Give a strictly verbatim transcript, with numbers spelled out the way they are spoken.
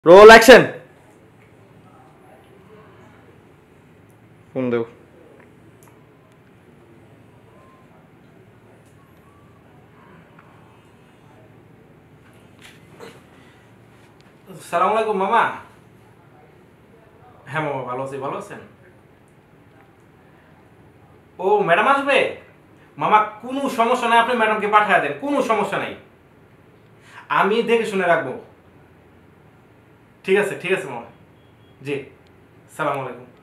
Roll action. Phone দেও। সালাম আলাইকুম মামা। হ্যাঁ মামা, ভালো আছি। ভালো আছেন? ও ম্যাডাম আসবে? মামা কোনো সমস্যা নাই, আপনি ম্যাডামকে পাঠিয়ে দেন, কোনো সমস্যা নাই, আমি দেখে শুনে রাখবো। ঠিক আছে ঠিক আছে মামা। জি, সালাম আলাইকুম।